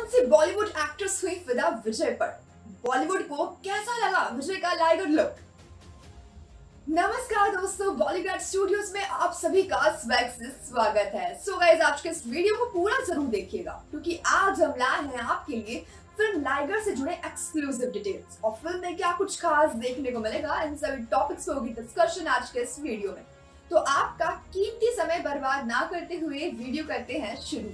कौन सी बॉलीवुड एक्ट्रेस हुई फिदा विजय पर? बॉलीवुड को कैसा लगा विजय का लाइगर लुक? नमस्कार दोस्तों, बॉलीवुड स्टूडियोज में आप सभी का स्वैग से स्वागत है। सो गाइस, आज के इस वीडियो को पूरा जरूर देखिएगा क्योंकि आज हम लाए हैं आपके लिए फिल्म लाइगर से जुड़े एक्सक्लूसिव डिटेल्स और फिल्म में क्या कुछ खास देखने को मिलेगा, इन सभी टॉपिक्स पे होगी डिस्कशन आज के इस वीडियो में। तो आपका कीमती समय बर्बाद ना करते हुए वीडियो करते हैं शुरू।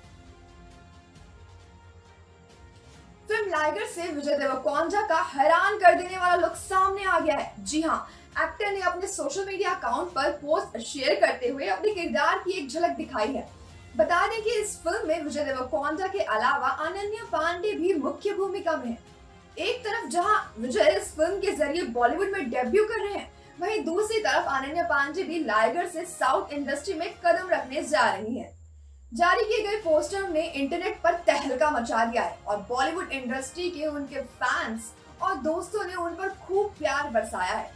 फिल्म लाइगर से विजय देवरकोंडा का हैरान कर देने वाला लुक सामने आ गया है। जी हाँ, एक्टर ने अपने सोशल मीडिया अकाउंट पर पोस्ट शेयर करते हुए अपने किरदार की एक झलक दिखाई है। बता दें कि इस फिल्म में विजय देवरकोंडा के अलावा अनन्या पांडे भी मुख्य भूमिका में है। एक तरफ जहां विजय इस फिल्म के जरिए बॉलीवुड में डेब्यू कर रहे हैं, वहीं दूसरी तरफ अनन्या पांडे भी लाइगर से साउथ इंडस्ट्री में कदम रखने जा रही है। जारी किए गए पोस्टर ने इंटरनेट पर तहलका मचा दिया है और बॉलीवुड इंडस्ट्री के उनके फैंस और दोस्तों ने उन पर खूब प्यार बरसाया है।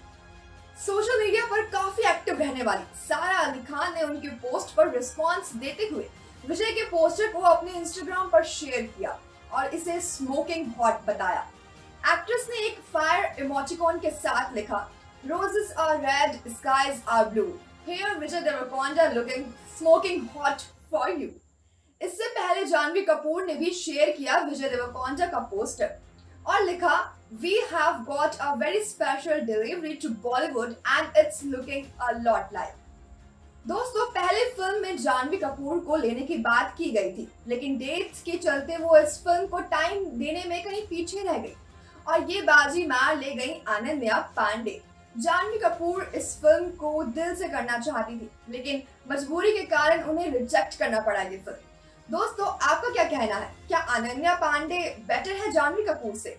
सोशल मीडिया पर काफी एक्टिव रहने वाली सारा अली खान ने उनके पोस्ट पर रिस्पांस देते हुए विजय के पोस्टर को अपने इंस्टाग्राम पर शेयर किया और इसे स्मोकिंग हॉट बताया। एक्ट्रेस ने एक फायर इमोटिकॉन के साथ लिखा, "Roses are red, skies are blue. Here Vijay Deverakonda looking smoking hot for you." इससे पहले जानवी कपूर ने भी शेयर किया विजय देवरकोंडा का पोस्टर और लिखा, "We have got a very special delivery to Bollywood and it's looking a lot like." दोस्तों, पहले फिल्म में जानवी कपूर को लेने की बात की गई थी, लेकिन डेट्स के चलते वो इस फिल्म को टाइम देने में कहीं पीछे रह गई और ये बाजी मार ले गई अनन्या पांडे। जानवी कपूर इस फिल्म को दिल से करना चाहती थी, लेकिन मजबूरी के कारण उन्हें रिजेक्ट करना पड़ा ये फिल्म। दोस्तों, आपका क्या कहना है? क्या अनन्या पांडे बेटर है जानवी कपूर से?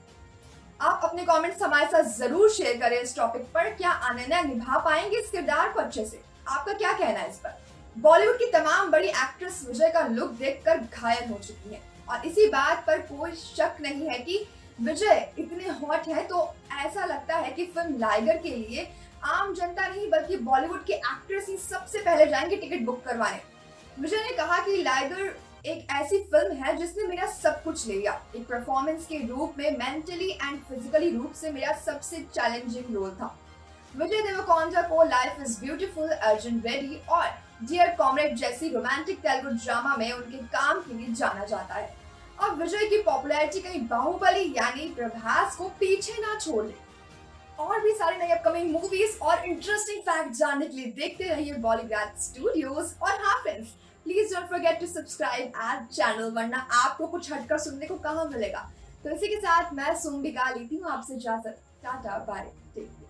आप अपने कमेंट्स हमारे साथ जरूर शेयर करें इस टॉपिक पर। क्या अनन्या निभा पाएंगे इस किरदार को अच्छे से? आपका क्या कहना है इस पर? बॉलीवुड की तमाम बड़ी एक्ट्रेस विजय का लुक देखकर घायल हो चुकी हैं और इसी बात पर कोई शक नहीं है कि विजय इतने हॉट हैं, तो ऐसा लगता है कि फिल्म लाइगर के लिए आम जनता नहीं बल्कि बॉलीवुड के एक्टर्स ही सबसे पहले जाएंगे टिकट बुक करवाने। विजय ने कहा कि लाइगर एक ऐसी फिल्म है जिसने मेरा सब कुछ ले लिया। एक परफॉर्मेंस के रूप में मेंटली एंड फिजिकली रूप से मेरा सबसे चैलेंजिंग रोल था। विजय देवरकोंडा को life is beautiful, Arjun Reddy और डियर कॉमरेड जैसी रोमांटिक तेलुगु ड्रामा में उनके काम के लिए जाना जाता है। अब विजय की पॉपुलैरिटी कहीं बाहुबली यानी प्रभास को पीछे ना छोड़ दे। और भी सारे नए अपकमिंग मूवीज और इंटरेस्टिंग फैक्ट जानने के लिए देखते रहिए बॉलीवुड स्टूडियोज। और हाँ friends, please don't forget to subscribe our channel, वरना आपको कुछ हटकर सुनने को कहाँ मिलेगा। तो इसी के साथ मैं सुम्बिका लेती हूँ आपसे इजाजत। Tata bye.